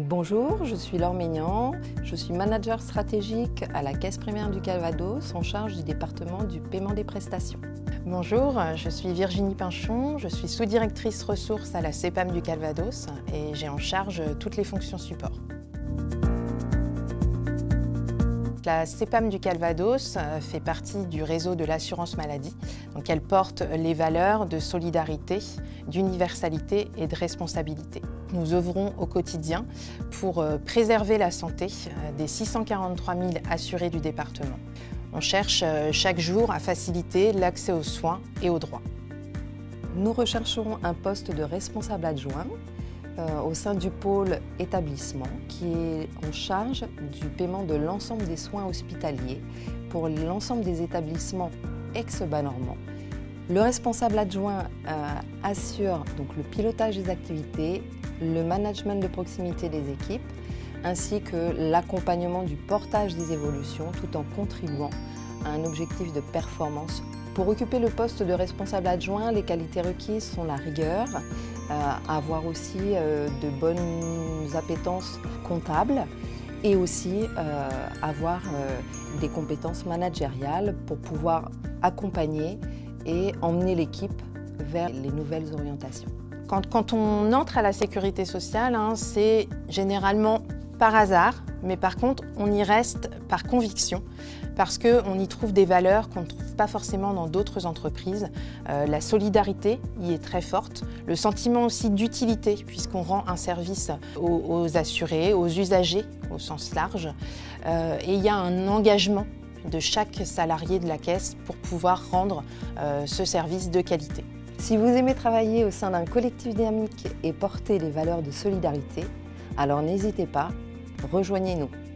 Bonjour, je suis Laure Maignan, je suis manager stratégique à la Caisse primaire du Calvados en charge du département du paiement des prestations. Bonjour, je suis Virginie Pinchon, je suis sous-directrice ressources à la CEPAM du Calvados et j'ai en charge toutes les fonctions support. La CEPAM du Calvados fait partie du réseau de l'assurance maladie. Donc elle porte les valeurs de solidarité, d'universalité et de responsabilité. Nous œuvrons au quotidien pour préserver la santé des 643 000 assurés du département. On cherche chaque jour à faciliter l'accès aux soins et aux droits. Nous rechercherons un poste de responsable adjoint au sein du pôle établissement qui est en charge du paiement de l'ensemble des soins hospitaliers pour l'ensemble des établissements ex-bas normand. Le responsable adjoint assure donc le pilotage des activités, le management de proximité des équipes, ainsi que l'accompagnement du portage des évolutions tout en contribuant à un objectif de performance. Pour occuper le poste de responsable adjoint, les qualités requises sont la rigueur, avoir aussi de bonnes appétences comptables et aussi avoir des compétences managériales pour pouvoir accompagner et emmener l'équipe vers les nouvelles orientations. Quand on entre à la sécurité sociale, c'est généralement par hasard, mais par contre, on y reste par conviction parce qu'on y trouve des valeurs qu'on ne trouve pas forcément dans d'autres entreprises. La solidarité y est très forte, le sentiment aussi d'utilité puisqu'on rend un service aux assurés, aux usagers au sens large, et il y a un engagement de chaque salarié de la caisse pour pouvoir rendre ce service de qualité. Si vous aimez travailler au sein d'un collectif dynamique et porter les valeurs de solidarité, alors n'hésitez pas, rejoignez-nous.